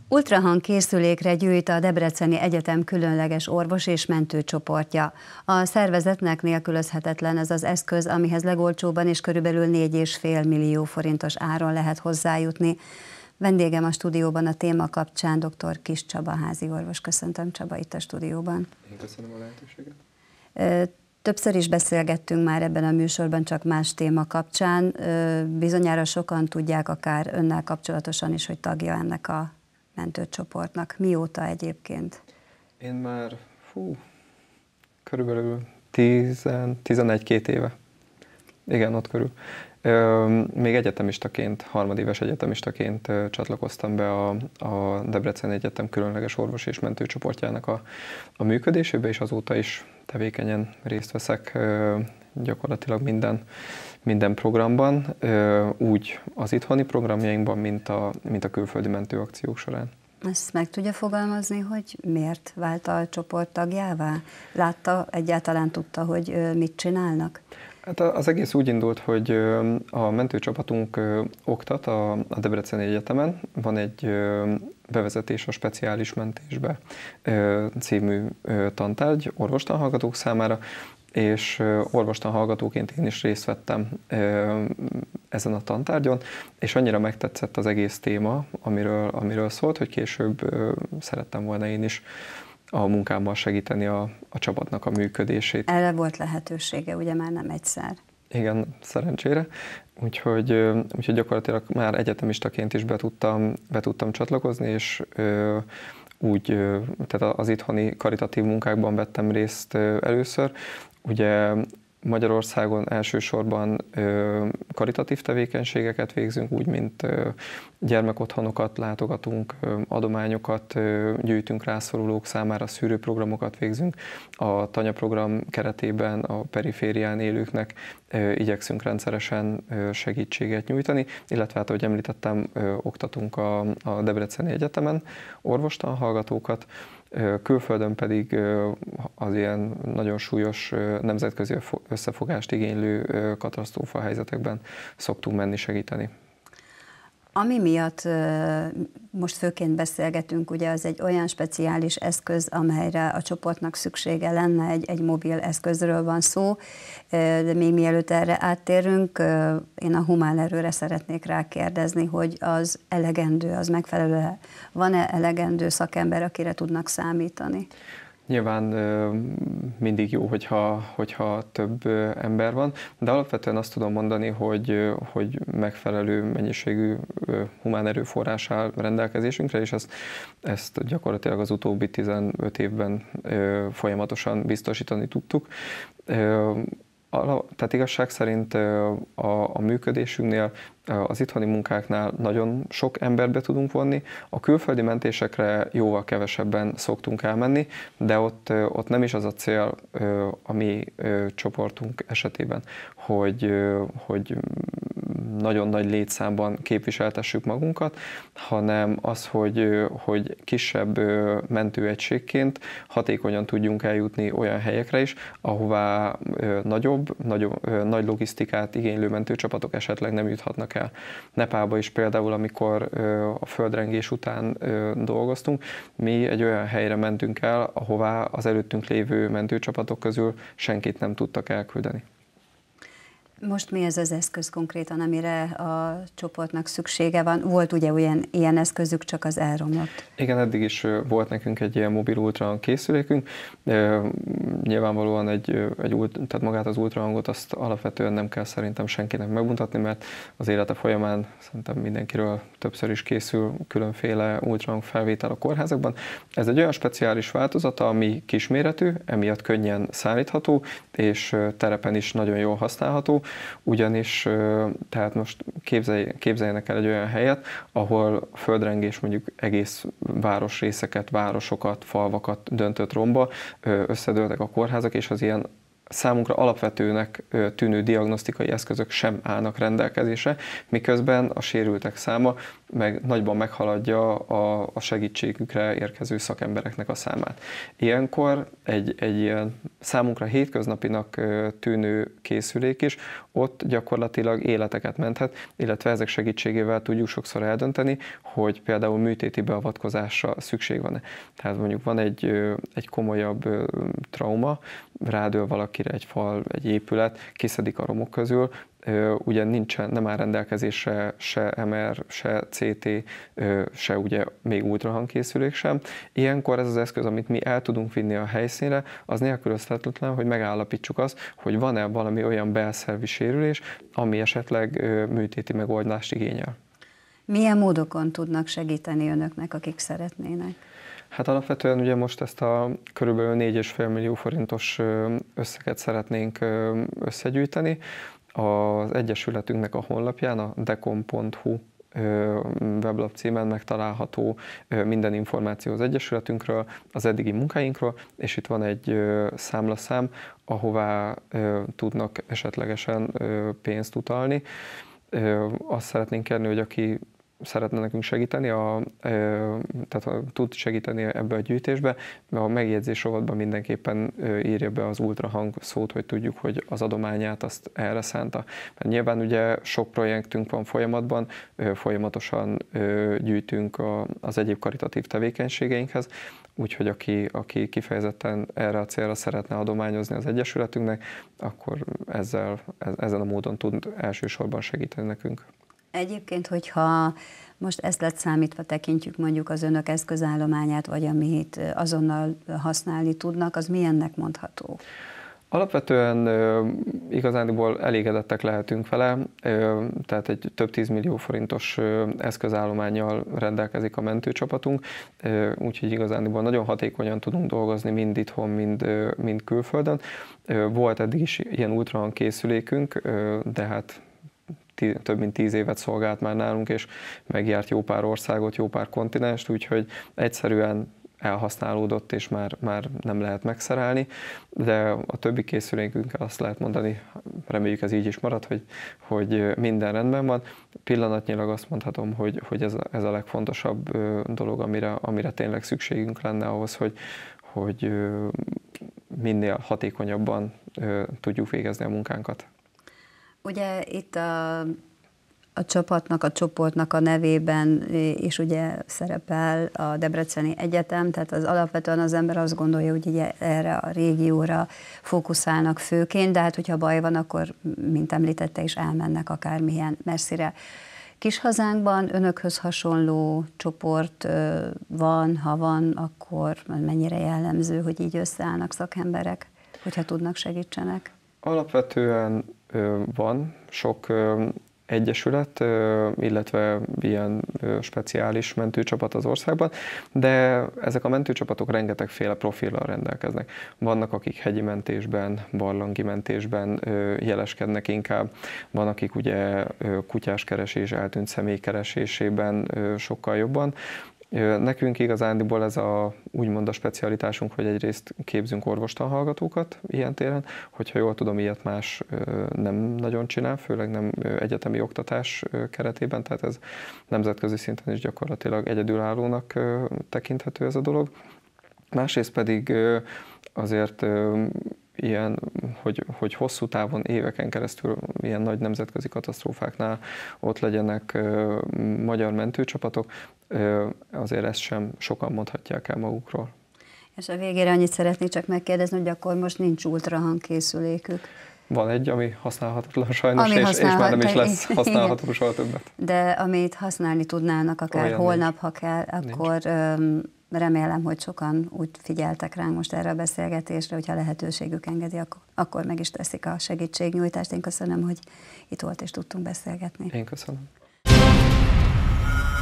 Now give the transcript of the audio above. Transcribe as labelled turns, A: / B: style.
A: Ultrahang készülékre gyűjt a Debreceni Egyetem különleges orvos és mentőcsoportja. A szervezetnek nélkülözhetetlen ez az eszköz, amihez legolcsóbban és körülbelül 4,5 millió forintos áron lehet hozzájutni. Vendégem a stúdióban a téma kapcsán dr. Kiss Csaba háziorvos. Köszöntöm, Csaba, itt a stúdióban.
B: Én köszönöm a lehetőséget.
A: Többször is beszélgettünk már ebben a műsorban, csak más téma kapcsán. Bizonyára sokan tudják, akár önnel kapcsolatosan is, hogy tagja ennek a mentőcsoportnak. Mióta egyébként?
B: Én már körülbelül 11-2 éve. Igen, ott körül. Még egyetemistaként, harmadéves egyetemistaként csatlakoztam be a Debreceni Egyetem különleges orvos és mentőcsoportjának a működésébe, és azóta is tevékenyen részt veszek gyakorlatilag minden programban, úgy az itthoni programjainkban, mint a külföldi mentőakciók során.
A: Ezt meg tudja fogalmazni, hogy miért vált a csoport tagjává? Látta, egyáltalán tudta, hogy mit csinálnak?
B: Hát az egész úgy indult, hogy a mentőcsapatunk oktat a Debreceni Egyetemen. Van egy bevezetés a speciális mentésbe című tantárgy orvostanhallgatók számára, és orvostanhallgatóként én is részt vettem ezen a tantárgyon, és annyira megtetszett az egész téma, amiről szólt, hogy később szerettem volna én is a munkámmal segíteni a csapatnak a működését.
A: Erre volt lehetősége, ugye már nem egyszer.
B: Igen, szerencsére. Úgyhogy gyakorlatilag már egyetemistaként is be tudtam csatlakozni, és tehát az itthoni karitatív munkákban vettem részt először. Ugye Magyarországon elsősorban karitatív tevékenységeket végzünk, úgy, mint gyermekotthonokat látogatunk, adományokat gyűjtünk rászorulók számára, szűrőprogramokat végzünk. A tanyaprogram keretében a periférián élőknek igyekszünk rendszeresen segítséget nyújtani, illetve hát, ahogy említettem, oktatunk a Debreceni Egyetemen orvostanhallgatókat, külföldön pedig az ilyen nagyon súlyos nemzetközi összefogást igénylő katasztrófa helyzetekben szoktunk menni segíteni.
A: Ami miatt most főként beszélgetünk, ugye az egy olyan speciális eszköz, amelyre a csoportnak szüksége lenne, egy mobil eszközről van szó, de még mielőtt erre áttérünk, én a humán erőre szeretnék rákérdezni, hogy az elegendő, az megfelelő, van-e elegendő szakember, akire tudnak számítani?
B: Nyilván mindig jó, hogyha több ember van, de alapvetően azt tudom mondani, hogy megfelelő mennyiségű humán erőforrás áll rendelkezésünkre, és ezt gyakorlatilag az utóbbi 15 évben folyamatosan biztosítani tudtuk. Tehát igazság szerint a működésünknél, az itthoni munkáknál nagyon sok emberbe tudunk vonni, a külföldi mentésekre jóval kevesebben szoktunk elmenni, de ott nem is az a cél a mi csoportunk esetében, hogy nagyon nagy létszámban képviseltessük magunkat, hanem az, hogy kisebb mentőegységként hatékonyan tudjunk eljutni olyan helyekre is, ahová nagy logisztikát igénylő mentőcsapatok esetleg nem juthatnak el. Nepálba is például, amikor a földrengés után dolgoztunk, mi egy olyan helyre mentünk el, ahová az előttünk lévő mentőcsapatok közül senkit nem tudtak elküldeni.
A: Most mi ez az eszköz konkrétan, amire a csoportnak szüksége van? Volt ugye ilyen eszközük, csak az elromlott.
B: Igen, eddig is volt nekünk egy ilyen mobil ultrahang készülékünk. Nyilvánvalóan tehát magát az ultrahangot azt alapvetően nem kell szerintem senkinek megmutatni, mert az élete folyamán szerintem mindenkiről többször is készül különféle ultrahang felvétel a kórházakban. Ez egy olyan speciális változata, ami kisméretű, emiatt könnyen szállítható, és terepen is nagyon jól használható. Ugyanis, tehát most képzeljenek el egy olyan helyet, ahol a földrengés mondjuk egész városrészeket, városokat, falvakat döntött romba, összedőltek a kórházak, és az ilyen számunkra alapvetőnek tűnő diagnosztikai eszközök sem állnak rendelkezésre, miközben a sérültek száma meg nagyban meghaladja a segítségükre érkező szakembereknek a számát. Ilyenkor egy ilyen számunkra hétköznapinak tűnő készülék is ott gyakorlatilag életeket menthet, illetve ezek segítségével tudjuk sokszor eldönteni, hogy például műtéti beavatkozásra szükség van-e. Tehát mondjuk van egy komolyabb trauma, rádől valakire egy fal, egy épület, kiszedik a romok közül, ugye nem áll rendelkezésre se MR, se CT, se ugye még ultrahangkészülék sem. Ilyenkor ez az eszköz, amit mi el tudunk vinni a helyszínre, az nélkülözhetetlen, hogy megállapítsuk azt, hogy van-e valami olyan belszervi sérülés, ami esetleg műtéti megoldást igényel.
A: Milyen módokon tudnak segíteni önöknek, akik szeretnének?
B: Hát alapvetően ugye most ezt a körülbelül 4,5 millió forintos összeget szeretnénk összegyűjteni. Az Egyesületünknek a honlapján, a decom.hu weblap címen megtalálható minden információ az Egyesületünkről, az eddigi munkáinkról, és itt van egy számlaszám, ahová tudnak esetlegesen pénzt utalni. Azt szeretnénk kérni, hogy aki szeretne nekünk segíteni, tehát tud segíteni ebbe a gyűjtésbe, a megjegyzés rovatban mindenképpen írja be az ultrahang szót, hogy tudjuk, hogy az adományát azt erre szánta. Mert nyilván ugye sok projektünk van folyamatban, folyamatosan gyűjtünk az egyéb karitatív tevékenységeinkhez, úgyhogy aki kifejezetten erre a célra szeretne adományozni az Egyesületünknek, akkor ezen a módon tud elsősorban segíteni nekünk.
A: Egyébként, hogyha most ezt lett számítva tekintjük mondjuk az önök eszközállományát, vagy amit azonnal használni tudnak, az milyennek mondható?
B: Alapvetően igazániból elégedettek lehetünk vele, tehát egy több 10 millió forintos eszközállománnyal rendelkezik a mentőcsapatunk, úgyhogy igazániból nagyon hatékonyan tudunk dolgozni mind itthon, mind külföldön. Volt eddig is ilyen ultrahang készülékünk, de hát több mint 10 évet szolgált már nálunk, és megjárt jó pár országot, jó pár kontinenst, úgyhogy egyszerűen elhasználódott, és már nem lehet megszerelni, de a többi készülékünkkel azt lehet mondani, reméljük ez így is marad, hogy minden rendben van. Pillanatnyilag azt mondhatom, hogy ez a legfontosabb dolog, amire tényleg szükségünk lenne ahhoz, hogy minél hatékonyabban tudjuk végezni a munkánkat.
A: Ugye itt a csapatnak, a csoportnak a nevében is ugye szerepel a Debreceni Egyetem, tehát az alapvetően az ember azt gondolja, hogy ugye erre a régióra fókuszálnak főként, de hát hogyha baj van, akkor, mint említette is, elmennek akármilyen messzire. Kis hazánkban önökhöz hasonló csoport van, ha van, akkor mennyire jellemző, hogy így összeállnak szakemberek, hogyha tudnak, segítsenek?
B: Alapvetően van sok egyesület, illetve ilyen speciális mentőcsapat az országban, de ezek a mentőcsapatok rengetegféle profillal rendelkeznek. Vannak, akik hegyi mentésben, barlangi mentésben jeleskednek inkább, van, akik ugye kutyáskeresés, eltűnt személy keresésében sokkal jobban. Nekünk igazándiból ez úgymond a specialitásunk, hogy egyrészt képzünk orvostanhallgatókat ilyen téren, hogyha jól tudom, ilyet más nem nagyon csinál, főleg nem egyetemi oktatás keretében, tehát ez nemzetközi szinten is gyakorlatilag egyedülállónak tekinthető ez a dolog. Másrészt pedig azért ilyen, hogy hosszú távon, éveken keresztül ilyen nagy nemzetközi katasztrófáknál ott legyenek magyar mentőcsapatok, azért ezt sem sokan mondhatják el magukról.
A: És a végére annyit szeretnék csak megkérdezni, hogy akkor most nincs ultrahang készülékük.
B: Van egy, ami használhatatlan sajnos, és már nem is lesz használható soha többet.
A: De amit használni tudnának akár olyan holnap, nincs. Ha kell, akkor remélem, hogy sokan úgy figyeltek ránk most erre a beszélgetésre, hogyha lehetőségük engedi, akkor meg is teszik a segítségnyújtást. Én köszönöm, hogy itt volt és tudtunk beszélgetni.
B: Én köszönöm.